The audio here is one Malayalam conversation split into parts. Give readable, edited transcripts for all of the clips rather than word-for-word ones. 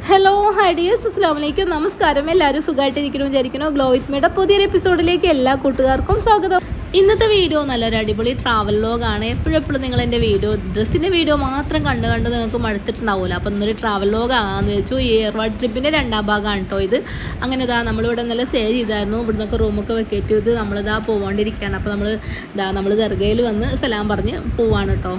ഹലോ ഹൈ ഡിയേഴ്സ്, അസ്സലാമലൈക്കും. നമസ്കാരം. എല്ലാവരും സുഖമായിട്ടിരിക്കണോ വിചാരിക്കണോ. ഗ്ലോ വിത്ത് മീയുടെ പുതിയൊരു എപ്പിസോഡിലേക്ക് എല്ലാ കൂട്ടുകാർക്കും സ്വാഗതം. ഇന്നത്തെ വീഡിയോ നല്ലൊരു അടിപൊളി ട്രാവൽ വ്ലോഗാണ്. എപ്പോഴും നിങ്ങൾ എൻ്റെ ഡ്രസ്സിൻ്റെ വീഡിയോ മാത്രം കണ്ട് നിങ്ങൾക്ക് മടുത്തിട്ടുണ്ടാവില്ല. അപ്പോൾ ഇന്നൊരു ട്രാവൽ വ്ലോഗാണെന്ന് വെച്ചു. ഈ ഏർവാട് ട്രിപ്പിൻ്റെ രണ്ടാം ഭാഗമാണ് കേട്ടോ ഇത്. അങ്ങനെ നമ്മളിവിടെ നല്ല സ്റ്റേ ചെയ്തായിരുന്നു. ഇവിടുന്നൊക്കെ റൂമൊക്കെ വെക്കേറ്റ് ചെയ്ത് നമ്മളിതാ പോവാണ്ടിരിക്കുകയാണ്. അപ്പോൾ നമ്മൾ ദർഗയിൽ വന്ന് സലാം പറഞ്ഞ് പോവാണ് കേട്ടോ.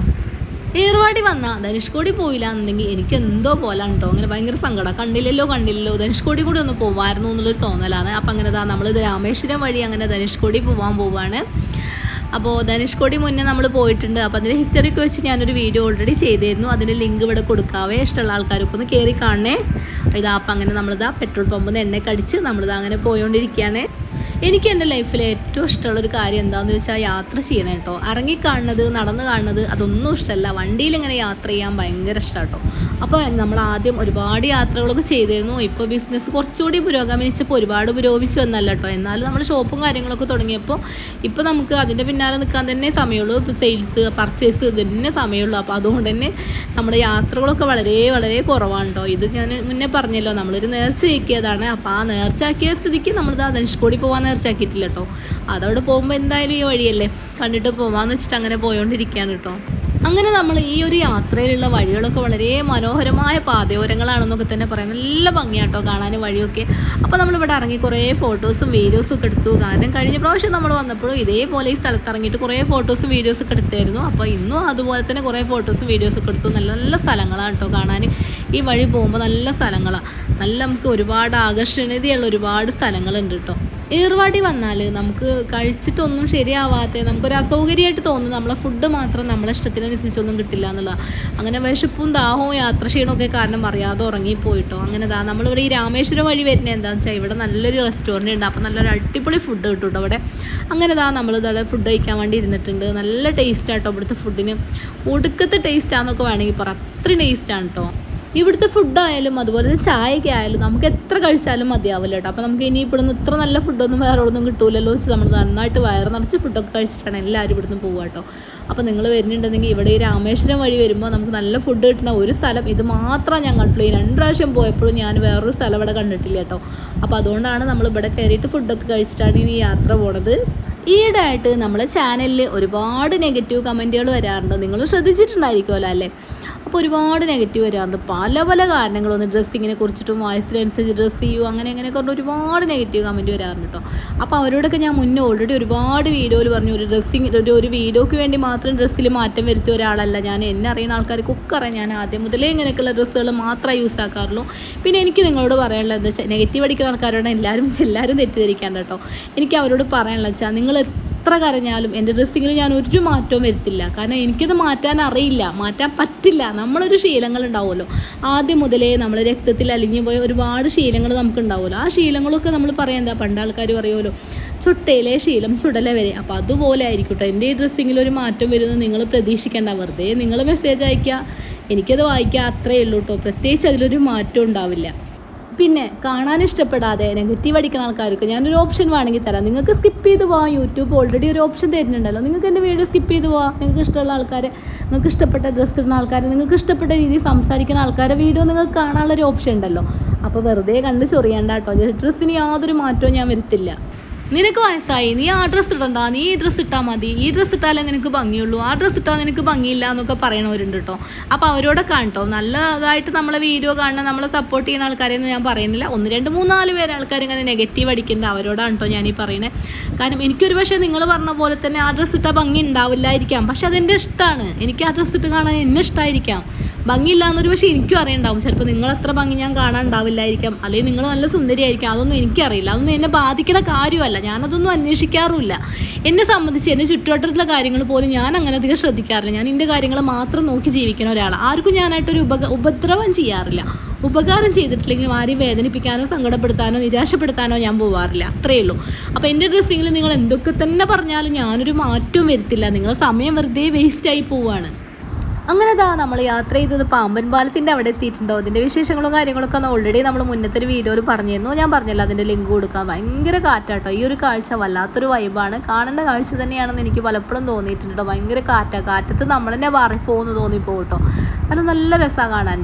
ഏർവാടി വന്നാൽ ധനുഷ്കോടി പോയില്ല എന്നുണ്ടെങ്കിൽ എനിക്ക് എന്തോ പോലാണ് കേട്ടോ. അങ്ങനെ ഭയങ്കര സങ്കടം. കണ്ടില്ലല്ലോ ധനുഷ്കോടി കൂടി ഒന്ന് പോവായിരുന്നു എന്നുള്ളൊരു തോന്നലാണ്. അപ്പം അങ്ങനെ നമ്മളിത് രാമേശ്വരം വഴി അങ്ങനെ ധനുഷ്കോടി പോവാണ്. അപ്പോൾ ധനുഷ്കോടി മുന്നേ നമ്മൾ പോയിട്ടുണ്ട്. അപ്പോൾ അതിൻ്റെ ഹിസ്റ്ററിയൊക്കെ വെച്ച് ഞാനൊരു വീഡിയോ ഓൾറെഡി ചെയ്തിരുന്നു. അതിൻ്റെ ലിങ്ക് ഇവിടെ കൊടുക്കാവേ. ഇഷ്ടമുള്ള ആൾക്കാരൊക്കെ ഒന്ന് കയറി കാണണേ. അപ്പം അങ്ങനെ പെട്രോൾ പമ്പിൽ നിന്ന് എണ്ണയൊക്കെ അടിച്ച് അങ്ങനെ പോയോണ്ടിരിക്കുകയാണ്. എനിക്ക് എൻ്റെ ലൈഫിൽ ഏറ്റവും ഇഷ്ടമുള്ളൊരു കാര്യം എന്താണെന്ന് വെച്ചാൽ യാത്ര ചെയ്യണം കേട്ടോ. ഇറങ്ങിക്കാണുന്നത്, നടന്ന് കാണുന്നത് അതൊന്നും ഇഷ്ടമല്ല. വണ്ടിയിൽ ഇങ്ങനെ യാത്ര ചെയ്യാൻ ഭയങ്കര ഇഷ്ടമാണ് കേട്ടോ. അപ്പോൾ നമ്മൾ ആദ്യം ഒരുപാട് യാത്രകളൊക്കെ ചെയ്തിരുന്നു. ഇപ്പോൾ ബിസിനസ് കുറച്ചുകൂടി പുരോഗമിച്ചപ്പോൾ ഒരുപാട് പുരോഗമിച്ചു വന്നല്ല കേട്ടോ. എന്നാലും നമ്മൾ ഷോപ്പും കാര്യങ്ങളൊക്കെ തുടങ്ങിയപ്പോൾ ഇപ്പോൾ നമുക്ക് അതിൻ്റെ പിന്നാലെ നിൽക്കാൻ തന്നെ സമയമുള്ളൂ. ഇപ്പോൾ സെയിൽസ്, പർച്ചേസ് ഇതിന് സമയമുള്ളൂ. അപ്പോൾ അതുകൊണ്ട് തന്നെ നമ്മുടെ യാത്രകളൊക്കെ വളരെ വളരെ കുറവാണ് കേട്ടോ. ഇത് ഞാൻ മുന്നേ പറഞ്ഞല്ലോ, നമ്മളൊരു നേർച്ച ആക്കിയതാണ്. അപ്പോൾ ആ നേർച്ച ആക്കിയ സ്ഥിതിക്ക് നമ്മളിത് ധനുഷ്കോടി പോകാൻ നേർച്ചാക്കിയിട്ടില്ല കേട്ടോ. അതവിടെ പോകുമ്പോൾ എന്തായാലും ഈ വഴിയല്ലേ കണ്ടിട്ട് പോകാമെന്ന് വെച്ചിട്ട് അങ്ങനെ പോയോണ്ടിരിക്കുകയാണ് കേട്ടോ. അങ്ങനെ നമ്മൾ ഈ ഒരു യാത്രയിലുള്ള വഴികളൊക്കെ വളരെ മനോഹരമായ പാതയോരങ്ങളാണെന്നൊക്കെ തന്നെ പറയാം. നല്ല ഭംഗിയാട്ടോ കാണാൻ വഴിയൊക്കെ. അപ്പോൾ നമ്മളിവിടെ ഇറങ്ങി കുറേ ഫോട്ടോസും വീഡിയോസും ഒക്കെ എടുത്തു. കാരണം കഴിഞ്ഞ പ്രാവശ്യം നമ്മൾ വന്നപ്പോഴും ഇതേപോലെ ഈ സ്ഥലത്ത് ഇറങ്ങിയിട്ട് കുറേ ഫോട്ടോസും വീഡിയോസൊക്കെ എടുത്തായിരുന്നു. അപ്പോൾ ഇന്നും അതുപോലെ തന്നെ കുറേ ഫോട്ടോസും വീഡിയോസൊക്കെ എടുത്തു. നല്ല നല്ല സ്ഥലങ്ങളാണ് കേട്ടോ കാണാൻ. ഈ വഴി പോകുമ്പോൾ നല്ല സ്ഥലങ്ങളാണ്. നല്ല നമുക്ക് ഒരുപാട് ആകർഷണീയതയുള്ള ഒരുപാട് സ്ഥലങ്ങളുണ്ട് കേട്ടോ. ഏർവാടി വന്നാൽ നമുക്ക് കഴിച്ചിട്ടൊന്നും ശരിയാവാത്ത, നമുക്കൊരു അസൗകര്യമായിട്ട് തോന്നുന്നു നമ്മളെ ഫുഡ് മാത്രം നമ്മളെ ഇഷ്ടത്തിനനുസരിച്ചൊന്നും കിട്ടില്ല എന്നുള്ളതാണ്. അങ്ങനെ വിശപ്പും ദാഹവും യാത്ര ചെയ്യണമൊക്കെ കാരണം അറിയാതെ ഉറങ്ങിപ്പോയിട്ടോ. അങ്ങനെ നമ്മളിവിടെ ഈ രാമേശ്വരം വഴി വരുന്നത് എന്താണെന്ന് വെച്ചാൽ ഇവിടെ നല്ലൊരു റെസ്റ്റോറൻറ്റ് ഉണ്ട്. അപ്പോൾ നല്ലൊരു അടിപൊളി ഫുഡ് കിട്ടും കേട്ടോ ഇവിടെ. അങ്ങനെ നമ്മളിതവിടെ ഫുഡ് കഴിക്കാൻ വേണ്ടി ഇരുന്നിട്ടുണ്ട്. നല്ല ടേസ്റ്റാട്ടോ ഇവിടുത്തെ ഫുഡിന്. ഒടുക്കത്തെ ടേസ്റ്റാന്നൊക്കെ വേണമെങ്കിൽ പറയാം. അത്രയും ടേസ്റ്റാണ് കേട്ടോ. ഇവിടുത്തെ ഫുഡായാലും അതുപോലെ തന്നെ ചായയൊക്കെ ആയാലും നമുക്ക് എത്ര കഴിച്ചാലും മതിയാവില്ല കേട്ടോ. അപ്പോൾ നമുക്ക് ഇനി ഇവിടുന്ന് ഇത്ര നല്ല ഫുഡൊന്നും വേറെ ഒന്നും കിട്ടൂലല്ലോ വെച്ച് നമ്മൾ നന്നായിട്ട് വയറ് നിറച്ച് ഫുഡൊക്കെ കഴിച്ചിട്ടാണ് എല്ലാവരും ഇവിടുന്ന് പോവുക കേട്ടോ. അപ്പോൾ നിങ്ങൾ വരുന്നുണ്ടെങ്കിൽ ഇവിടെ ഈ രാമേശ്വരം വഴി വരുമ്പോൾ നമുക്ക് നല്ല ഫുഡ് കിട്ടുന്ന ഒരു സ്ഥലം ഇത് മാത്രമേ ഞാൻ കണ്ടുള്ളൂ. ഈ 2 പ്രാവശ്യം പോയപ്പോഴും ഞാൻ വേറൊരു സ്ഥലം ഇവിടെ കണ്ടിട്ടില്ല കേട്ടോ. അപ്പോൾ അതുകൊണ്ടാണ് നമ്മൾ ഇവിടെ കയറിയിട്ട് ഫുഡൊക്കെ കഴിച്ചിട്ടാണ് ഇനി യാത്ര പോണത്. ഈയിടെയായിട്ട് നമ്മളെ ചാനലിൽ ഒരുപാട് നെഗറ്റീവ് കമൻറ്റുകൾ വരാറുണ്ട്. നിങ്ങൾ ശ്രദ്ധിച്ചിട്ടുണ്ടായിരിക്കുമല്ലോ അല്ലേ? അപ്പോൾ ഒരുപാട് നെഗറ്റീവ് വരാറുണ്ട്. പല കാരണങ്ങളൊന്ന് ഡ്രസ്സിങ്ങിനെ കുറിച്ചിട്ടും വയസ്സിനനുസരിച്ച് ഡ്രസ്സ് ചെയ്യൂ അങ്ങനെയൊക്കെ പറഞ്ഞ് ഒരുപാട് നെഗറ്റീവ് കമൻറ്റ് വരാറുണ്ട് കേട്ടോ. അപ്പോൾ അവരോടൊക്കെ ഞാൻ മുന്നേ ഓൾറെഡി ഒരുപാട് വീഡിയോയിൽ പറഞ്ഞു, ഒരു വീഡിയോയ്ക്ക് വേണ്ടി മാത്രം ഡ്രസ്സിൽ മാറ്റം വരുത്തിയ ഒരാളല്ല ഞാൻ. എന്നെ അറിയുന്ന ആൾക്കാർക്കൊക്കെ അറിയാം. ഞാൻ ആദ്യം മുതലേ ഇങ്ങനെയൊക്കെയുള്ള ഡ്രസ്സുകൾ മാത്രമേ യൂസ് ആക്കാറുള്ളൂ. പിന്നെ എനിക്ക് നിങ്ങളോട് പറയാനുള്ളത് എന്താ വെച്ചാൽ, നെഗറ്റീവ് അടിക്കുന്ന ആൾക്കാരോട് എല്ലാവരും തെറ്റിദ്ധരിക്കാണ്ട് കേട്ടോ. എനിക്ക് അവരോട് പറയാനുള്ളത് വെച്ചാൽ, നിങ്ങൾ എത്ര കരഞ്ഞാലും എൻ്റെ ഡ്രസ്സിങ്ങിൽ ഞാൻ ഒരു മാറ്റവും വരുത്തില്ല. കാരണം എനിക്കത് മാറ്റാൻ അറിയില്ല, മാറ്റാൻ പറ്റില്ല. നമ്മളൊരു ശീലങ്ങൾ ഉണ്ടാവുമല്ലോ. ആദ്യം മുതലേ നമ്മൾ രക്തത്തിൽ അലിഞ്ഞു പോയ ഒരുപാട് ശീലങ്ങൾ നമുക്കുണ്ടാവുമല്ലോ. ആ ശീലങ്ങളൊക്കെ നമ്മൾ പറയാം, എന്താ പണ്ട് ആൾക്കാർ പറയുമല്ലോ, ചുട്ടയിലെ ശീലം ചുടല വരെ. അപ്പോൾ അതുപോലെ ആയിരിക്കട്ടോ എൻ്റെ ഈ ഡ്രസ്സിങ്ങിൽ ഒരു മാറ്റം വരുന്നത് നിങ്ങൾ പ്രതീക്ഷിക്കേണ്ട. വെറുതെ നിങ്ങൾ മെസ്സേജ് അയക്കുക, എനിക്കത് വായിക്കുക, അത്രയേ ഉള്ളൂ കേട്ടോ. പ്രത്യേകിച്ച് അതിലൊരു മാറ്റം ഉണ്ടാവില്ല. പിന്നെ കാണാൻ ഇഷ്ടപ്പെടാതെ നെഗറ്റീവ് അടിക്കുന്ന ആൾക്കാർക്ക് ഞാനൊരു ഓപ്ഷൻ വേണമെങ്കിൽ തരാം. നിങ്ങൾക്ക് സ്കിപ്പ് ചെയ്ത് പോവാം. യൂട്യൂബ് ഓൾറെഡി ഒരു ഓപ്ഷൻ തരുന്നുണ്ടല്ലോ. നിങ്ങൾക്ക് എൻ്റെ വീഡിയോ സ്കിപ്പ് ചെയ്ത് പോവാം. നിങ്ങൾക്ക് ഇഷ്ടമുള്ള ആൾക്കാരെ, നിങ്ങൾക്ക് ഇഷ്ടപ്പെട്ട ഡ്രസ്സ് ഇടുന്ന ആൾക്കാരെ, നിങ്ങൾക്ക് ഇഷ്ടപ്പെട്ട രീതിയിൽ സംസാരിക്കുന്ന ആൾക്കാരെ വീഡിയോ നിങ്ങൾക്ക് കാണാനുള്ളൊരു ഓപ്ഷൻ ഉണ്ടല്ലോ. അപ്പോൾ വെറുതെ കണ്ട് ചൊറിയണ്ട കേട്ടോ. ഡ്രസ്സിന് യാതൊരു മാറ്റവും ഞാൻ വരുത്തില്ല. നിനക്ക് വയസ്സായി, നീ ആ ഡ്രസ്സ് ഇടണ്ട, നീ ഈ ഡ്രസ്സ് ഇട്ടാൽ മതി, ഈ ഡ്രസ്സ് ഇട്ടാലേ നിനക്ക് ഭംഗിയുള്ളൂ, ആ ഡ്രസ്സ് ഇട്ടാൽ നിനക്ക് ഭംഗിയില്ല എന്നൊക്കെ പറയണവരുണ്ട് കേട്ടോ. അപ്പോൾ അവരോടൊക്കെ കേട്ടോ നല്ലതായിട്ട് നമ്മളെ വീഡിയോ കാണുന്ന, നമ്മളെ സപ്പോർട്ട് ചെയ്യുന്ന ആൾക്കാരെയൊന്നും ഞാൻ പറയുന്നില്ല. 1, 2, 3, 4 പേര് ആൾക്കാർ ഇങ്ങനെ നെഗറ്റീവ് അടിക്കുന്നത് അവരോടാണ് കേട്ടോ ഞാനീ പറയുന്നത്. കാരണം എനിക്കൊരു പക്ഷേ നിങ്ങൾ പറഞ്ഞ പോലെ തന്നെ ആ ഡ്രസ്സ് ഇട്ടാൽ ഭംഗി ഉണ്ടാവില്ലായിരിക്കാം. പക്ഷെ അതെൻ്റെ ഇഷ്ടമാണ്. എനിക്ക് ആ ഡ്രസ്സ് ഇട്ട് കാണാൻ എന്നെ ഇഷ്ടമായിരിക്കാം. ഭംഗിയില്ല എന്നൊരു പക്ഷേ എനിക്കും അറിയണ്ടാവും. ചിലപ്പോൾ നിങ്ങളത്ര ഭംഗി ഞാൻ കാണാൻ ഉണ്ടാവില്ലായിരിക്കാം, അല്ലെങ്കിൽ നിങ്ങൾ നല്ല സുന്ദരിയായിരിക്കാം. അതൊന്നും എനിക്കറിയില്ല. അതൊന്നും എന്നെ ബാധിക്കുന്ന കാര്യമല്ല. ഞാനതൊന്നും അന്വേഷിക്കാറുമില്ല. എന്നെ സംബന്ധിച്ച് എൻ്റെ ചുറ്റുവട്ടത്തിലുള്ള കാര്യങ്ങൾ പോലും ഞാൻ അങ്ങനെ അധികം ശ്രദ്ധിക്കാറില്ല. ഞാൻ എൻ്റെ കാര്യങ്ങൾ മാത്രം നോക്കി ജീവിക്കുന്ന ഒരാളാണ്. ആർക്കും ഞാനായിട്ടൊരു ഉപദ്രവം ചെയ്യാറില്ല. ഉപകാരം ചെയ്തിട്ടില്ലെങ്കിലും ആരെയും വേദനിപ്പിക്കാനോ സങ്കടപ്പെടുത്താനോ നിരാശപ്പെടുത്താനോ ഞാൻ പോവാറില്ല. അത്രയേ ഉള്ളൂ. അപ്പോൾ എൻ്റെ ഡ്രസ്സിങ്ങിൽ നിങ്ങൾ എന്തൊക്കെ തന്നെ പറഞ്ഞാലും ഞാനൊരു മാറ്റവും വരുത്തില്ല. നിങ്ങളെ സമയം വെറുതെ വേസ്റ്റായി പോവുകയാണ്. അങ്ങനെ നമ്മൾ യാത്ര ചെയ്തത് പാമ്പൻ പാലത്തിൻ്റെ അവിടെ എത്തിയിട്ടുണ്ടോ. അതിൻ്റെ വിശേഷങ്ങളും കാര്യങ്ങളൊക്കെ ഓൾറെഡി നമ്മൾ മുന്നത്തെ ഒരു വീഡിയോയിൽ പറഞ്ഞിരുന്നു. ഞാൻ പറഞ്ഞല്ലോ, അതിൻ്റെ ലിങ്ക് കൊടുക്കാം. ഭയങ്കര കാറ്റാട്ടോ. ഈ ഒരു കാഴ്ച വല്ലാത്തൊരു വൈബാണ്. കാണേണ്ട കാഴ്ച തന്നെയാണെന്ന് എനിക്ക് പലപ്പോഴും തോന്നിയിട്ടുണ്ട് കേട്ടോ. ഭയങ്കര കാറ്റത്ത് നമ്മൾ തന്നെ മാറിപ്പോകുന്നു തോന്നിപ്പോകും കേട്ടോ. അത് നല്ല രസമാണ് കാണാൻ കേട്ടോ.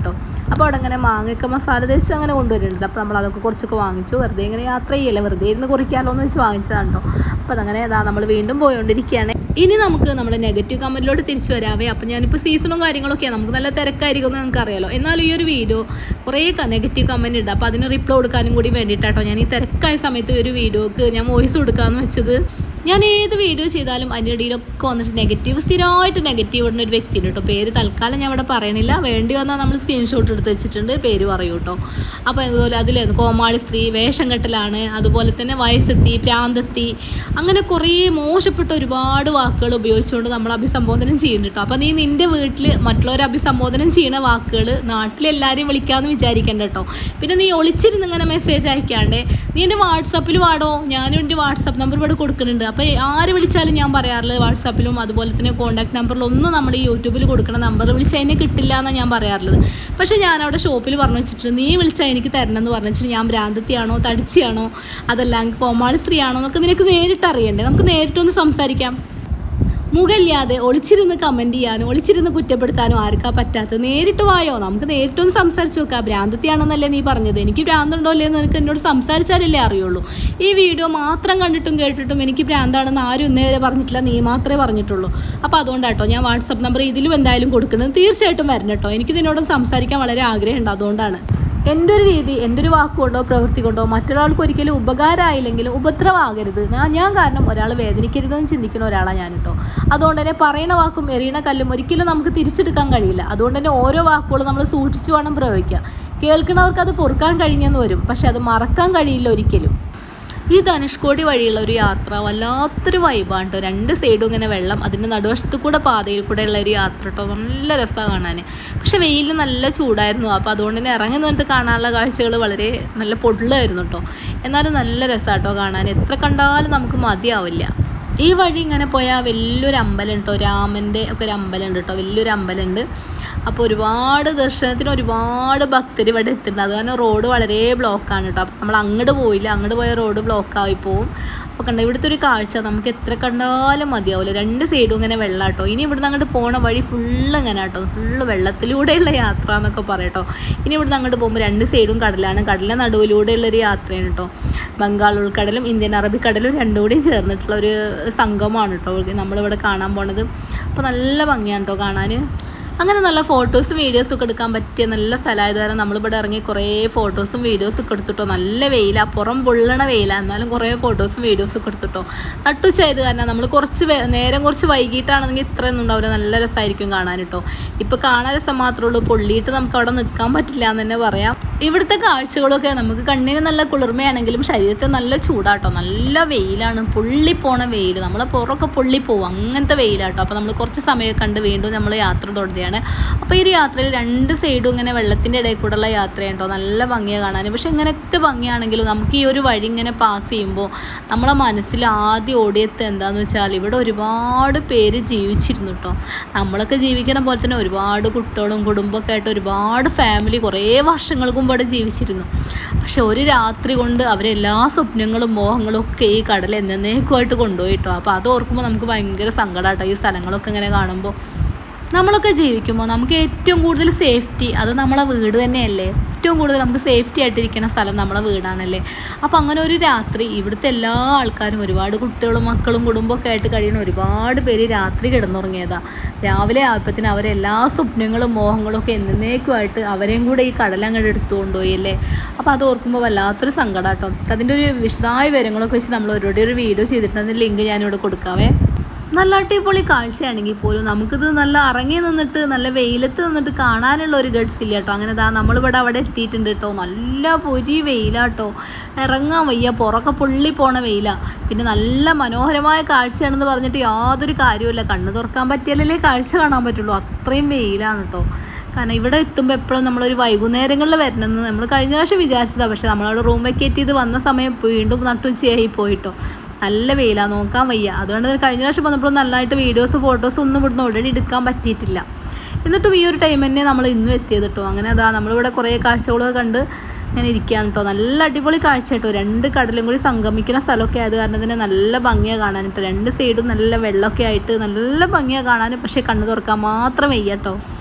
അപ്പോൾ അവിടെ അങ്ങനെ മാങ്ങയൊക്കെ മസാല തേച്ച് അങ്ങനെ കൊണ്ടുവരുന്നുണ്ട്. അപ്പോൾ നമ്മൾ അതൊക്കെ കുറച്ചൊക്കെ വാങ്ങിച്ചു. വെറുതെ ഇങ്ങനെ യാത്ര ചെയ്യല്ലേ, വെറുതെ ഇരുന്ന് കുറിക്കാമല്ലോ എന്ന് വെച്ച് വാങ്ങിച്ചതാണോ. അപ്പോൾ അതങ്ങനെ നമ്മൾ വീണ്ടും പോയിക്കൊണ്ടിരിക്കുകയാണ്. ഇനി നമുക്ക് നമ്മുടെ നെഗറ്റീവ് കമൻറ്റിലോട്ട് തിരിച്ചു വരാവേ. അപ്പോൾ ഞാനിപ്പോൾ സീസണും കാര്യങ്ങളൊക്കെയാണ്, നമുക്ക് നല്ല തിരക്കായിരിക്കും എന്ന് നമുക്കറിയാലോ. എന്നാലും ഈ ഒരു വീഡിയോ കുറേ നെഗറ്റീവ് കമൻറ്റ് ഉണ്ട്. അപ്പോൾ അതിന് റിപ്ലൈ കൊടുക്കാനും കൂടി വേണ്ടിയിട്ടാട്ടോ ഞാൻ ഈ തിരക്കായ സമയത്ത് ഒരു വീഡിയോക്ക് ഞാൻ വോയിസ് കൊടുക്കാമെന്ന് വെച്ചത്. ഞാൻ ഏത് വീഡിയോ ചെയ്താലും അതിൻ്റെ ഇടയിലൊക്കെ വന്നിട്ട് നെഗറ്റീവ്, സ്ഥിരമായിട്ട് നെഗറ്റീവ് ഇടുന്ന ഒരു വ്യക്തിയുണ്ട് കേട്ടോ. പേര് തൽക്കാലം ഞാൻ ഇവിടെ പറയണില്ല, വേണ്ടി വന്നാൽ നമ്മൾ സ്ക്രീൻഷോട്ട് എടുത്ത് വെച്ചിട്ടുണ്ട്, പേര് പറയൂ കേട്ടോ. അപ്പോൾ അതുപോലെ അതിലായിരുന്നു കോമാളി സ്ത്രീ, വേഷം കെട്ടലാണ്, അതുപോലെ തന്നെ വയസ്സെത്തി, പ്രാന്തെത്തി, അങ്ങനെ കുറേ മോശപ്പെട്ട ഒരുപാട് വാക്കുകൾ ഉപയോഗിച്ചുകൊണ്ട് നമ്മൾ അഭിസംബോധനം ചെയ്യുന്നുണ്ട് കേട്ടോ. അപ്പോൾ നീ നിൻ്റെ വീട്ടിൽ മറ്റുള്ളവരെ അഭിസംബോധനം ചെയ്യുന്ന വാക്കുകൾ നാട്ടിലെല്ലാവരെയും വിളിക്കാമെന്ന് വിചാരിക്കേണ്ട കേട്ടോ. പിന്നെ നീ ഒളിച്ചിരുന്ന് ഇങ്ങനെ മെസ്സേജ് അയക്കാണ്ട് നീ എൻ്റെ വാട്സാപ്പിൽ വാടോ, ഞാനും എൻ്റെ വാട്സാപ്പ് നമ്പർ ഇവിടെ കൊടുക്കുന്നുണ്ട്. അപ്പോൾ ആര് വിളിച്ചാലും ഞാൻ പറയാറുള്ളത് വാട്സാപ്പിലും അതുപോലെ തന്നെ കോൺടാക്ട് നമ്പറിലൊന്നും നമ്മൾ ഈ യൂട്യൂബിൽ കൊടുക്കുന്ന നമ്പർ വിളിച്ചാൽ അതിനെ കിട്ടില്ല എന്നാണ് ഞാൻ പറയാറുള്ളത്. പക്ഷേ ഞാനവിടെ ഷോപ്പിൽ പറഞ്ഞു വെച്ചിട്ട് നീ വിളിച്ചാൽ എനിക്ക് തരണം എന്ന് പറഞ്ഞു വെച്ചിട്ട് ഞാൻ ഭ്രാന്തത്തിയാണോ തടിച്ചിയാണോ അതല്ലെങ്കിൽ കോമാളി സ്ത്രീ ആണോ എന്നൊക്കെ നിനക്ക് നേരിട്ട് അറിയണ്ടേ, നമുക്ക് നേരിട്ടൊന്ന് സംസാരിക്കാം. മുഖമില്ലാതെ ഒളിച്ചിരുന്ന് കമൻറ്റ് ചെയ്യാനും ഒളിച്ചിരുന്ന് കുറ്റപ്പെടുത്താനും ആർക്കാ പറ്റാത്തത്? നേരിട്ട് വായോ, നമുക്ക് നേരിട്ടൊന്ന് സംസാരിച്ച് നോക്കാം. ഭ്രാന്തത്തിയാണെന്നല്ലേ നീ പറഞ്ഞത്, എനിക്ക് ഭ്രാന്തുണ്ടോ അല്ലേന്ന് നിനക്ക് എന്നോട് സംസാരിച്ചാലല്ലേ അറിയുള്ളൂ. ഈ വീഡിയോ മാത്രം കണ്ടിട്ടും കേട്ടിട്ടും എനിക്ക് ഭ്രാന്താണെന്ന് ആരും ഇന്നേ വരെ പറഞ്ഞിട്ടില്ല, നീ മാത്രമേ പറഞ്ഞിട്ടുള്ളൂ. അപ്പോൾ അതുകൊണ്ടാട്ടോ ഞാൻ വാട്സപ്പ് നമ്പർ ഇതിലും എന്തായാലും കൊടുക്കുന്നത്, തീർച്ചയായിട്ടും വരണം കേട്ടോ. എനിക്ക് നിന്നോട് സംസാരിക്കാൻ വളരെ ആഗ്രഹമുണ്ട്, അതുകൊണ്ടാണ്. എൻ്റെ ഒരു രീതി, എൻ്റെ ഒരു വാക്കുകൊണ്ടോ പ്രവൃത്തി കൊണ്ടോ മറ്റൊരാൾക്ക് ഒരിക്കലും ഉപകാരമായില്ലെങ്കിലും ഉപദ്രവമാകരുത്. ഞാൻ കാരണം ഒരാൾ വേദനിക്കരുതെന്ന് ചിന്തിക്കുന്ന ഒരാളാണ് ഞാൻ കേട്ടോ. അതുകൊണ്ട് തന്നെ പറയുന്ന വാക്കും എറിയണ കല്ലും ഒരിക്കലും നമുക്ക് തിരിച്ചെടുക്കാൻ കഴിയില്ല. അതുകൊണ്ട് തന്നെ ഓരോ വാക്കുകളും നമ്മൾ സൂക്ഷിച്ചു വേണം പ്രയോഗിക്കുക. കേൾക്കുന്നവർക്ക് അത് പൊറുക്കാൻ കഴിഞ്ഞെന്ന് വരും, പക്ഷെ അത് മറക്കാൻ കഴിയില്ല ഒരിക്കലും. ഈ ധനുഷ്കോടി വഴിയുള്ള ഒരു യാത്ര വല്ലാത്തൊരു വൈബാണ് കേട്ടോ. രണ്ട് സൈഡും ഇങ്ങനെ വെള്ളം, അതിൻ്റെ നടുവശത്ത് കൂടെ പാതയിൽ കൂടെ ഉള്ള ഒരു യാത്ര കേട്ടോ. നല്ല രസമാണ് കാണാൻ. പക്ഷെ വെയിൽ നല്ല ചൂടായിരുന്നു. അപ്പോൾ അതുകൊണ്ട് തന്നെ ഇറങ്ങി നിന്നിട്ട് കാണാനുള്ള കാഴ്ചകൾ വളരെ നല്ല പൊള്ളായിരുന്നു കേട്ടോ. എന്നാലും നല്ല രസമാണ് കേട്ടോ കാണാൻ, എത്ര കണ്ടാലും നമുക്ക് മതിയാവില്ല. ഈ വഴി ഇങ്ങനെ പോയാൽ വലിയൊരു അമ്പലം കേട്ടോ, രാമൻ്റെ ഒക്കെ ഒരു അമ്പലം ഉണ്ട് കേട്ടോ, വലിയൊരു അമ്പലമുണ്ട്. അപ്പോൾ ഒരുപാട് ദർശനത്തിന് ഒരുപാട് ഭക്തർ ഇവിടെ എത്തുന്നുണ്ട്. അത് കാരണം റോഡ് വളരെ ബ്ലോക്കാണ് കേട്ടോ. അപ്പോൾ നമ്മൾ അങ്ങോട്ട് പോയില്ല, അങ്ങോട്ട് പോയ റോഡ് ബ്ലോക്കായി പോവും. അപ്പോൾ കണ്ട ഇവിടുത്തെ ഒരു കാഴ്ച നമുക്ക് എത്ര കണ്ടാലും മതിയാവില്ല. രണ്ട് സൈഡും ഇങ്ങനെ വെള്ളം കേട്ടോ. ഇനി ഇവിടുന്ന് അങ്ങോട്ട് പോണ വഴി ഫുള്ള് ഇങ്ങനെ കേട്ടോ, ഫുള്ള് വെള്ളത്തിലൂടെയുള്ള യാത്ര എന്നൊക്കെ പറയട്ടോ. ഇനി ഇവിടുന്ന് അങ്ങോട്ട് പോകുമ്പോൾ രണ്ട് സൈഡും കടലാണ്, കടലിൻ്റെ നടുവിലൂടെയുള്ളൊരു യാത്രയാണ് കേട്ടോ. ബംഗാൾ ഉൾക്കടലും ഇന്ത്യൻ അറബിക്കടലും രണ്ടും കൂടിയും ചേർന്നിട്ടുള്ള ഒരു സംഗമമാണ് കേട്ടോ നമ്മളിവിടെ കാണാൻ പോണത്. അപ്പോൾ നല്ല ഭംഗിയാണ് കേട്ടോ കാണാൻ. അങ്ങനെ നല്ല ഫോട്ടോസും വീഡിയോസും ഒക്കെ എടുക്കാൻ പറ്റിയ നല്ല സ്ഥലമായത് കാരണം നമ്മളിവിടെ ഇറങ്ങി കുറേ ഫോട്ടോസും വീഡിയോസും ഒക്കെ എടുത്തിട്ടോ. നല്ല വെയിലാണ്, പുറം പൊള്ളണ വെയിലാണ്, എന്നാലും കുറേ ഫോട്ടോസും വീഡിയോസും ഒക്കെ എടുത്തിട്ടോ. നട്ടുച്ചയായത് കാരണം നമ്മൾ നേരം കുറച്ച് വൈകിട്ടാണെങ്കിൽ ഇത്രയൊന്നും ഉണ്ടാവില്ല, നല്ല രസമായിരിക്കും കാണാൻ കേട്ടോ. ഇപ്പോൾ കാണാൻ രസം മാത്രമേ ഉള്ളൂ, പൊള്ളിയിട്ട് നമുക്ക് അവിടെ നിൽക്കാൻ പറ്റില്ല എന്ന് തന്നെ പറയാം. ഇവിടുത്തെ കാഴ്ചകളൊക്കെ നമുക്ക് കണ്ണിന് നല്ല കുളിർമയാണെങ്കിലും ശരീരത്തിന് നല്ല ചൂടാട്ടോ. നല്ല വെയിലാണ്, പൊള്ളിപ്പോണ വെയിൽ, നമ്മളെ പുറമൊക്കെ പൊള്ളിപ്പോവും, അങ്ങനത്തെ വെയിലാട്ടോ. അപ്പോൾ നമ്മൾ കുറച്ച് സമയമൊക്കെ കണ്ട് വീണ്ടും നമ്മൾ യാത്ര തുടരുകയാണ്. അപ്പോൾ ഈ ഒരു യാത്രയിൽ രണ്ട് സൈഡും ഇങ്ങനെ വെള്ളത്തിൻ്റെ ഇടയിൽ കൂടെയുള്ള യാത്രയാണ് കേട്ടോ. നല്ല ഭംഗിയാണ് കാണാൻ. പക്ഷെ ഇങ്ങനെയൊക്കെ ഭംഗിയാണെങ്കിലും നമുക്ക് ഈ ഒരു വഴി ഇങ്ങനെ പാസ് ചെയ്യുമ്പോൾ നമ്മളെ മനസ്സിൽ ആദ്യം ഓടിയെത്തുക എന്താണെന്ന് വെച്ചാൽ ഇവിടെ ഒരുപാട് പേര് ജീവിച്ചിരുന്നു കേട്ടോ. നമ്മളൊക്കെ ജീവിക്കുന്ന പോലെ തന്നെ ഒരുപാട് കുട്ടികളും കുടുംബമൊക്കെ ആയിട്ട് ഒരുപാട് ഫാമിലി കുറേ വർഷങ്ങൾക്ക് മുമ്പ് ഇവിടെ ജീവിച്ചിരുന്നു. പക്ഷെ ഒരു രാത്രി കൊണ്ട് അവരെല്ലാ സ്വപ്നങ്ങളും മോഹങ്ങളും ഒക്കെ ഈ കടൽ എന്നേക്കുമായിട്ട് കൊണ്ടുപോയി കേട്ടോ. അപ്പോൾ അത് ഓർക്കുമ്പോൾ നമുക്ക് ഭയങ്കര സങ്കടമാട്ടോ. ഈ സ്ഥലങ്ങളൊക്കെ ഇങ്ങനെ കാണുമ്പോൾ നമ്മളൊക്കെ ജീവിക്കുമ്പോൾ നമുക്ക് ഏറ്റവും കൂടുതൽ സേഫ്റ്റി അത് നമ്മളെ വീട് തന്നെയല്ലേ. ഏറ്റവും കൂടുതൽ നമുക്ക് സേഫ്റ്റി ആയിട്ടിരിക്കുന്ന സ്ഥലം നമ്മളെ വീടാണല്ലേ. അപ്പോൾ അങ്ങനെ ഒരു രാത്രി ഇവിടുത്തെ എല്ലാ ആൾക്കാരും ഒരുപാട് കുട്ടികളും മക്കളും കുടുംബമൊക്കെ ആയിട്ട് കഴിയുന്ന ഒരുപാട് പേര് രാത്രി കിടന്നുറങ്ങിയതാണ്. രാവിലെ ആയപ്പത്തിന് അവരെല്ലാ സ്വപ്നങ്ങളും മോഹങ്ങളും ഒക്കെ എന്നേക്കുമായിട്ട് അവരെയും കൂടെ ഈ കടലങ്ങോട്ട് എടുത്തുകൊണ്ടുപോയി അല്ലേ. അപ്പോൾ അത് ഓർക്കുമ്പോൾ വല്ലാത്തൊരു സങ്കടം കേട്ടോ. അതിൻ്റെ ഒരു വിശദമായ വിവരങ്ങളൊക്കെ വെച്ച് നമ്മൾ ഒരു വീഡിയോ ചെയ്തിട്ടുണ്ട്, അതിൻ്റെ ലിങ്ക് ഞാനിവിടെ കൊടുക്കാവേ. നല്ല അടിപൊളി കാഴ്ചയാണെങ്കിൽ പോലും നമുക്കിത് നല്ല ഇറങ്ങി നിന്നിട്ട് നല്ല വെയിലത്ത് നിന്നിട്ട് കാണാനുള്ള ഒരു ഗഡ്സ് ഇല്ല കേട്ടോ. അങ്ങനെ നമ്മളിവിടെ അവിടെ എത്തിയിട്ടുണ്ട് കേട്ടോ. നല്ല പൊരി വെയിലാട്ടോ, ഇറങ്ങാൻ വയ്യ, പുറമൊക്കെ പൊള്ളി പോണ വെയിലാണ്. പിന്നെ നല്ല മനോഹരമായ കാഴ്ചയാണെന്ന് പറഞ്ഞിട്ട് യാതൊരു കാര്യമില്ല, കണ്ണ് തുറക്കാൻ പറ്റിയാലല്ലേ കാഴ്ച കാണാൻ പറ്റുള്ളൂ, അത്രയും വെയിലാണ് കേട്ടോ. കാരണം ഇവിടെ എത്തുമ്പോൾ എപ്പോഴും നമ്മളൊരു വൈകുന്നേരങ്ങളിൽ വരണമെന്ന് നമ്മൾ കഴിഞ്ഞ പ്രാവശ്യം വിചാരിച്ചതാണ്. പക്ഷേ നമ്മളവിടെ റൂം വെക്കേറ്റ് ചെയ്ത് വന്ന സമയം വീണ്ടും നട്ടുച്ചയായി പോയിട്ടോ. നല്ല വെയിലാണ്, നോക്കാൻ വയ്യ. അതുകൊണ്ട് കഴിഞ്ഞ പ്രാവശ്യം വന്നപ്പോൾ നല്ലതായിട്ട് വീഡിയോസ് ഫോട്ടോസ് ഒന്നും ഇവിടുന്ന് ഓൾറെഡി എടുക്കാൻ പറ്റിയിട്ടില്ല. എന്നിട്ടും ഈ ഒരു ടൈം തന്നെ നമ്മൾ ഇന്നും എത്തിയത് കേട്ടോ. അങ്ങനെ നമ്മളിവിടെ കുറേ കാഴ്ചകളൊക്കെ കണ്ട് ഇങ്ങനെ ഇരിക്കുകയാണ് കേട്ടോ. നല്ല അടിപൊളി കാഴ്ച കേട്ടോ. രണ്ട് കടലും കൂടി സംഗമിക്കുന്ന സ്ഥലമൊക്കെ ആയത് കാരണം തന്നെ നല്ല ഭംഗിയാണ് കാണാൻ കേട്ടോ. രണ്ട് സൈഡും നല്ല വെള്ളമൊക്കെ ആയിട്ട് നല്ല ഭംഗിയാണ് കാണാൻ. പക്ഷേ കണ്ണ് തുറക്കാൻ മാത്രം വയ്യ കേട്ടോ.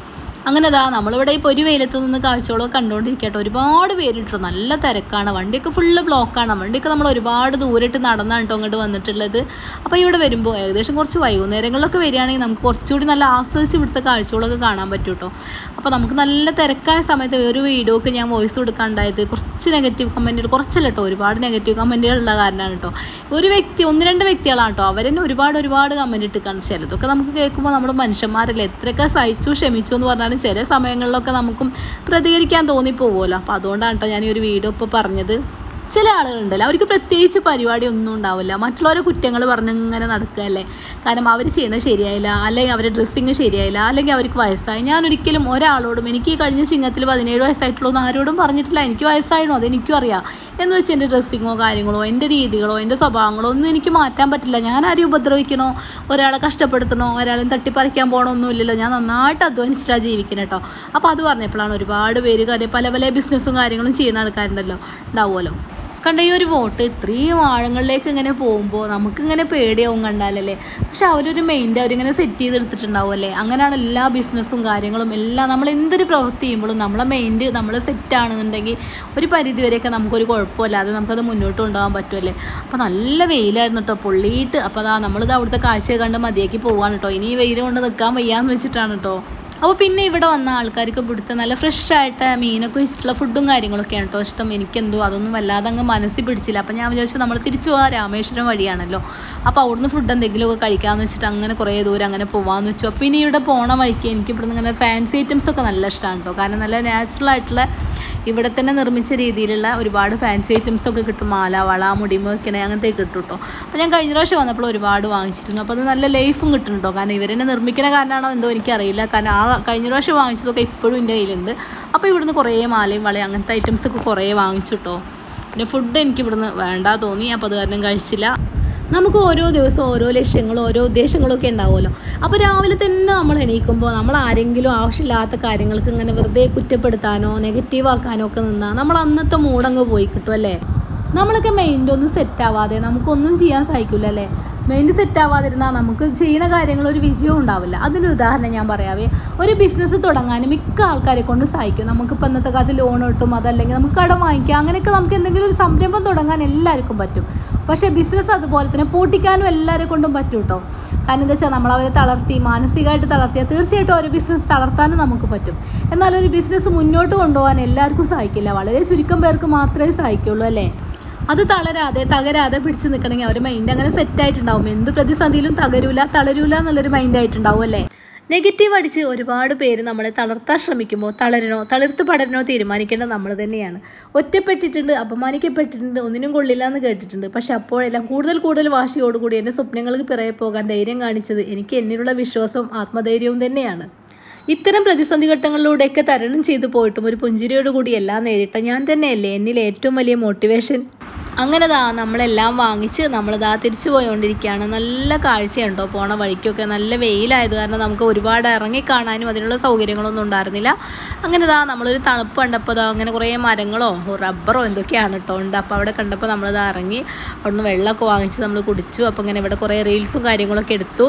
അങ്ങനെ നമ്മളിവിടെ ഇപ്പോൾ ഒരു വെയിലത്ത് നിന്ന് കാഴ്ചകളൊക്കെ കണ്ടുകൊണ്ടിരിക്കട്ടെ. ഒരുപാട് പേരിട്ടോ, നല്ല തിരക്കാണ്, വണ്ടിയൊക്കെ ഫുള്ള് ബ്ലോക്കാണ്. വണ്ടിയൊക്കെ നമ്മൾ ഒരുപാട് ദൂരമായിട്ട് നടന്നാണ് കേട്ടോ അങ്ങോട്ട് വന്നിട്ടുള്ളത്. അപ്പോൾ ഇവിടെ വരുമ്പോൾ ഏകദേശം കുറച്ച് വൈകുന്നേരങ്ങളിലൊക്കെ വരികയാണെങ്കിൽ നമുക്ക് കുറച്ചുകൂടി നല്ല ആസ്വദിച്ച് ഇവിടുത്തെ കാഴ്ചകളൊക്കെ കാണാൻ പറ്റും കേട്ടോ. അപ്പോൾ നമുക്ക് നല്ല തിരക്കായ സമയത്ത് ഒരു വീഡിയോക്ക് ഞാൻ വോയിസ് കൊടുക്കാനുണ്ടായത് കുറച്ച് നെഗറ്റീവ് കമൻറ്റുകൾ, കുറച്ചല്ല കേട്ടോ, ഒരുപാട് നെഗറ്റീവ് കമൻറ്റുകളുള്ള കാരണമാണ് കേട്ടോ. ഒരു വ്യക്തി, 1-2 വ്യക്തികളാണ് കേട്ടോ, അവരെന്നെ ഒരുപാട് കമൻറ്റ് ഇട്ടിക്കാണ്. ചിലതൊക്കെ നമുക്ക് കേൾക്കുമ്പോൾ നമ്മൾ മനുഷ്യന്മാരല്ലേ, എത്രയൊക്കെ സഹിച്ചു ക്ഷമിച്ചു എന്ന് പറഞ്ഞാൽ ചില സമയങ്ങളിലൊക്കെ നമുക്കും പ്രതികരിക്കാൻ തോന്നിപ്പോവുമല്ലോ. അപ്പോൾ അതുകൊണ്ടാണ് കേട്ടോ ഞാൻ ഈ ഒരു വീഡിയോ ഇപ്പോൾ പറഞ്ഞത്. ചില ആളുകളുണ്ടല്ലോ, അവർക്ക് പ്രത്യേകിച്ച് പരിപാടി ഒന്നും ഉണ്ടാവില്ല, മറ്റുള്ളവരെ കുറ്റങ്ങൾ പറഞ്ഞിങ്ങനെ നടക്കുകയല്ലേ. കാരണം അവർ ചെയ്യുന്നത് ശരിയായില്ല, അല്ലെങ്കിൽ അവരുടെ ഡ്രസ്സിങ് ശരിയായില്ല, അല്ലെങ്കിൽ അവർക്ക് വയസ്സായി. ഞാനൊരിക്കലും ഒരാളോടും എനിക്ക് ഈ കഴിഞ്ഞ ചിങ്ങത്തിൽ 17 വയസ്സായിട്ടുള്ളൂ എന്ന് ആരോടും പറഞ്ഞിട്ടില്ല. എനിക്ക് വയസ്സായിരുന്നോ അതെനിക്കും അറിയാം എന്ന് വെച്ച് എൻ്റെ ഡ്രസ്സിങ്ങോ കാര്യങ്ങളോ എൻ്റെ രീതികളോ എൻ്റെ സ്വഭാവങ്ങളോ ഒന്നും എനിക്ക് മാറ്റാൻ പറ്റില്ല. ഞാൻ ആരെയും ഉപദ്രവിക്കണോ, ഒരാളെ കഷ്ടപ്പെടുത്തണോ, ഒരാളെയും തട്ടിപ്പറിക്കാൻ പോകണമൊന്നുമില്ലല്ലോ. ഞാൻ നന്നായിട്ട് അധ്വാനിച്ചിട്ടാണ് ജീവിക്കുന്നത് കേട്ടോ. അപ്പോൾ അത് പറഞ്ഞപ്പോഴാണ് ഒരുപാട് പേര് പല ബിസിനസ്സും കാര്യങ്ങളും ചെയ്യുന്ന ആൾക്കാരുണ്ടല്ലോ, ഉണ്ടാവുമല്ലോ. കണ്ട ഈ ഒരു ബോട്ട് ഇത്രയും ആഴങ്ങളിലേക്ക് ഇങ്ങനെ പോകുമ്പോൾ നമുക്കിങ്ങനെ പേടിയാവും കണ്ടാലല്ലേ. പക്ഷെ അവരൊരു മൈൻഡ് അവരിങ്ങനെ സെറ്റ് ചെയ്തെടുത്തിട്ടുണ്ടാവുമല്ലേ. അങ്ങനെയാണ് എല്ലാ ബിസിനസ്സും കാര്യങ്ങളും എല്ലാം. നമ്മൾ എന്തൊരു പ്രവൃത്തി ചെയ്യുമ്പോഴും നമ്മളെ മൈൻഡ് നമ്മൾ സെറ്റാണെന്നുണ്ടെങ്കിൽ ഒരു പരിധിവരെയൊക്കെ നമുക്കൊരു കുഴപ്പമില്ലാതെ നമുക്കത് മുന്നോട്ട് കൊണ്ടുപോകാൻ പറ്റുമല്ലേ. അപ്പോൾ നല്ല വെയിലായിരുന്നു കേട്ടോ, പൊള്ളിയിട്ട്. അപ്പോൾ നമ്മളിത് അവിടുത്തെ കാഴ്ച കണ്ട് മതിയാക്കി പോവാണ് കേട്ടോ. ഇനി ഈ വെയിൽ കൊണ്ട് നിൽക്കാൻ വയ്യാന്ന് വെച്ചിട്ടാണ് കേട്ടോ. അപ്പോൾ പിന്നെ ഇവിടെ വന്ന ആൾക്കാർക്ക് ഇവിടുത്തെ നല്ല ഫ്രഷായിട്ട് മീനൊക്കെ വെച്ചിട്ടുള്ള ഫുഡും കാര്യങ്ങളൊക്കെയാണ് കേട്ടോ ഇഷ്ടം. എനിക്കെന്തോ അതൊന്നും വല്ലാതെ അങ്ങ് മനസ്സിൽ പിടിച്ചില്ല. അപ്പോൾ ഞാൻ വിചാരിച്ചു നമ്മൾ തിരിച്ചു പോകാൻ രാമേശ്വരം വഴിയാണല്ലോ, അപ്പോൾ അവിടുന്ന് ഫുഡ് എന്തെങ്കിലുമൊക്കെ കഴിക്കാമെന്ന് വെച്ചിട്ട് അങ്ങനെ കുറേ ദൂരം അങ്ങനെ പോകാമെന്ന് വെച്ചു. അപ്പോൾ ഇനി ഇവിടെ പോണ വഴിക്ക് എനിക്ക് ഇവിടുന്ന് ഇങ്ങനെ ഫാൻസി ഐറ്റംസൊക്കെ നല്ല ഇഷ്ടമാണ് കേട്ടോ. കാരണം നല്ല നാച്ചുറലായിട്ടുള്ള ഇവിടെ തന്നെ നിർമ്മിച്ച രീതിയിലുള്ള ഒരുപാട് ഫാൻസി ഐറ്റംസൊക്കെ കിട്ടും. മാല, വള, മുടിമ വെക്കണേ അങ്ങനത്തെ കിട്ടും കേട്ടോ. അപ്പോൾ ഞാൻ കഴിഞ്ഞ പ്രാവശ്യം വന്നപ്പോൾ ഒരുപാട് വാങ്ങിച്ചിരുന്നു. അപ്പോൾ അത് നല്ല ലൈഫും കിട്ടും കേട്ടോ. കാരണം ഇവരെന്നെ നിർമ്മിക്കുന്ന കാരണമാണോ എന്തോ എനിക്കറിയില്ല. കാരണം കഴിഞ്ഞ പ്രാവശ്യം വാങ്ങിച്ചതൊക്കെ ഇപ്പോഴും എൻ്റെ കയ്യിലുണ്ട്. അപ്പോൾ ഇവിടുന്ന് കുറേ മാലയും വളയും അങ്ങനത്തെ ഐറ്റംസൊക്കെ കുറേ വാങ്ങിച്ചു കേട്ടോ. പിന്നെ ഫുഡ് എനിക്ക് ഇവിടുന്ന് വേണ്ട തോന്നി, അപ്പോൾ അത് കാരണം കഴിച്ചില്ല. നമുക്ക് ഓരോ ദിവസവും ഓരോ ലക്ഷ്യങ്ങളും ഓരോ ഉദ്ദേശങ്ങളൊക്കെ ഉണ്ടാവുമല്ലോ. അപ്പോൾ രാവിലെ തന്നെ നമ്മൾ എണീക്കുമ്പോൾ നമ്മൾ ആരെങ്കിലും ആവശ്യമില്ലാത്ത കാര്യങ്ങൾക്ക് ഇങ്ങനെ വെറുതെ കുറ്റപ്പെടുത്താനോ നെഗറ്റീവാക്കാനോ ഒക്കെ നിന്നാൽ നമ്മൾ അന്നത്തെ മൂടങ്ങ് പോയി കിട്ടും അല്ലേ. നമ്മളൊക്കെ മൈൻഡൊന്നും സെറ്റാവാതെ നമുക്കൊന്നും ചെയ്യാൻ സാധിക്കില്ല അല്ലേ. മൈൻഡ് സെറ്റാവാതിരുന്നാൽ നമുക്ക് ചെയ്യുന്ന കാര്യങ്ങൾ ഒരു വിജയവും ഉണ്ടാവില്ല. അതിനൊരു ഉദാഹരണം ഞാൻ പറയാവേ. ഒരു ബിസിനസ് തുടങ്ങാൻ മിക്ക ആൾക്കാരെ കൊണ്ട് സഹായിക്കും. നമുക്കിപ്പോൾ ഇന്നത്തെ കാലത്ത് ലോൺ കിട്ടും, അതല്ലെങ്കിൽ നമുക്ക് കടം വാങ്ങിക്കാം, അങ്ങനെയൊക്കെ നമുക്ക് എന്തെങ്കിലും ഒരു സംരംഭം തുടങ്ങാൻ എല്ലാവർക്കും പറ്റും. പക്ഷേ ബിസിനസ് അതുപോലെ തന്നെ പൂട്ടിക്കാനും എല്ലാവരെ കൊണ്ടും പറ്റും കേട്ടോ. കാരണം എന്താ വെച്ചാൽ നമ്മളവരെ തളർത്തി മാനസികമായിട്ട് തളർത്തിയാൽ തീർച്ചയായിട്ടും ഒരു ബിസിനസ് തളർത്താനും നമുക്ക് പറ്റും. എന്നാൽ ഒരു ബിസിനസ് മുന്നോട്ട് കൊണ്ടുപോകാൻ എല്ലാവർക്കും സഹായിക്കില്ല, വളരെ ചുരുക്കം പേർക്ക് മാത്രമേ സഹായിക്കുള്ളൂ അല്ലേ. അത് തകരാതെ പിടിച്ച് നിൽക്കണമെങ്കിൽ അവർ മൈൻഡ് അങ്ങനെ സെറ്റായിട്ടുണ്ടാവും. എന്ത് പ്രതിസന്ധിയിലും തളരൂല എന്നുള്ളൊരു മൈൻഡായിട്ടുണ്ടാവും അല്ലേ. നെഗറ്റീവ് അടിച്ച് ഒരുപാട് പേര് നമ്മളെ തളർത്താൻ ശ്രമിക്കുമ്പോൾ തളിർത്ത് പടരണോ തീരുമാനിക്കേണ്ടത് നമ്മൾ തന്നെയാണ്. ഒറ്റപ്പെട്ടിട്ടുണ്ട്, അപമാനിക്കപ്പെട്ടിട്ടുണ്ട്, ഒന്നിനും കൊള്ളില്ല എന്ന് കേട്ടിട്ടുണ്ട്. പക്ഷെ അപ്പോഴെല്ലാം കൂടുതൽ വാശിയോടുകൂടി എൻ്റെ സ്വപ്നങ്ങൾക്ക് പിറകെ പോകാൻ ധൈര്യം കാണിച്ചത് എനിക്ക് എന്നിലുള്ള വിശ്വാസവും ആത്മധൈര്യവും തന്നെയാണ്. ഇത്തരം പ്രതിസന്ധി ഘട്ടങ്ങളിലൂടെയൊക്കെ തരണം ചെയ്തു പോയിട്ടും ഒരു പുഞ്ചിരിയോടുകൂടി എല്ലാം നേരിട്ട ഞാൻ തന്നെയല്ലേ എന്നിൽ ഏറ്റവും വലിയ മോട്ടിവേഷൻ. അങ്ങനെ നമ്മളെല്ലാം വാങ്ങിച്ച് തിരിച്ചു പോയിക്കൊണ്ടിരിക്കുകയാണ്. നല്ല കാഴ്ചയുണ്ടോ പോണ വഴിക്കൊക്കെ. നല്ല വെയിലായത് കാരണം നമുക്ക് ഒരുപാട് ഇറങ്ങിക്കാണാനും അതിനുള്ള സൗകര്യങ്ങളൊന്നും ഉണ്ടായിരുന്നില്ല. അങ്ങനെ നമ്മളൊരു തണുപ്പ് കണ്ടപ്പോൾ അങ്ങനെ കുറേ മരങ്ങളോ റബ്ബറോ എന്തൊക്കെയാണ് കേട്ടോ ഉണ്ട്. അപ്പോൾ അവിടെ കണ്ടപ്പോൾ ഇറങ്ങി അവിടുന്ന് വെള്ളമൊക്കെ വാങ്ങിച്ച് നമ്മൾ കുടിച്ചു. അപ്പോൾ ഇങ്ങനെ ഇവിടെ കുറേ റീൽസും കാര്യങ്ങളൊക്കെ എടുത്തു.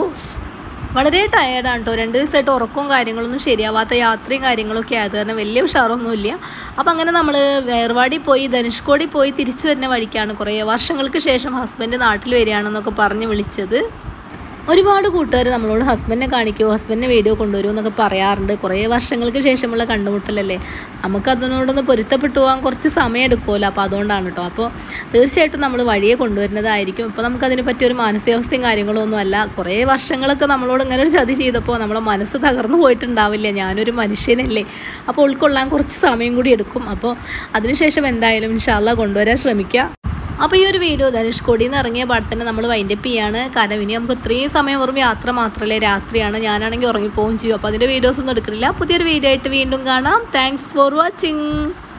വളരെ ടയേർഡാണ് കേട്ടോ. 2 ദിവസമായിട്ട് ഉറക്കവും കാര്യങ്ങളൊന്നും ശരിയാവാത്ത യാത്രയും കാര്യങ്ങളൊക്കെ ആയത് കാരണം വലിയ ഉഷാറൊന്നുമില്ല. അപ്പം അങ്ങനെ നമ്മൾ ഏർവാടി പോയി ധനുഷ്കോടി പോയി തിരിച്ചു വരുന്ന വഴിക്കാണ് കുറേ വർഷങ്ങൾക്ക് ശേഷം ഹസ്ബൻഡ് നാട്ടിൽ വരികയാണെന്നൊക്കെ പറഞ്ഞ് വിളിച്ചത്. ഒരുപാട് കൂട്ടുകാർ നമ്മളോട് ഹസ്ബൻഡിനെ കാണിക്കുമോ, ഹസ്ബൻഡിനെ വീഡിയോ കൊണ്ടുവരുമോ എന്നൊക്കെ പറയാറുണ്ട്. കുറേ വർഷങ്ങൾക്ക് ശേഷമുള്ള കണ്ടുമുട്ടലല്ലേ, നമുക്കതിനോടൊന്ന് പൊരുത്തപ്പെട്ടു പോകാൻ കുറച്ച് സമയം എടുക്കുമല്ലോ. അപ്പോൾ അതുകൊണ്ടാണ് കേട്ടോ. അപ്പോൾ തീർച്ചയായിട്ടും നമ്മൾ വഴിയെ കൊണ്ടുവരുന്നതായിരിക്കും. ഇപ്പോൾ നമുക്കതിനെ പറ്റിയൊരു മാനസികാവസ്ഥയും കാര്യങ്ങളൊന്നും അല്ല. കുറേ വർഷങ്ങളൊക്കെ നമ്മളോട് ഇങ്ങനെ ഒരു ചതി ചെയ്തപ്പോൾ നമ്മളെ മനസ്സ് തകർന്നു പോയിട്ടുണ്ടാവില്ല. ഞാനൊരു മനുഷ്യനല്ലേ, അപ്പോൾ ഉൾക്കൊള്ളാൻ കുറച്ച് സമയം കൂടി എടുക്കും. അപ്പോൾ അതിനുശേഷം എന്തായാലും ഇൻഷാ അല്ലാഹ് കൊണ്ടുവരാൻ ശ്രമിക്കുക. അപ്പോൾ ഈ ഒരു വീഡിയോ ധനുഷ്കോടിയിൽ നിന്ന് ഇറങ്ങിയ പാടെ തന്നെ നമ്മൾ വൈൻഡപ്പ് ചെയ്യാണ്. കാരണം ഇനി നമുക്ക് ഇത്രയും സമയം വെറും യാത്ര മാത്രമല്ലേ, രാത്രിയാണ്. ഞാനാണെങ്കിൽ ഉറങ്ങിപ്പോവുകയും ചെയ്യും. അപ്പോൾ അതിൻ്റെ വീഡിയോസ് ഒന്നും എടുക്കുന്നില്ല. പുതിയൊരു വീഡിയോ ആയിട്ട് വീണ്ടും കാണാം. Thanks for watching.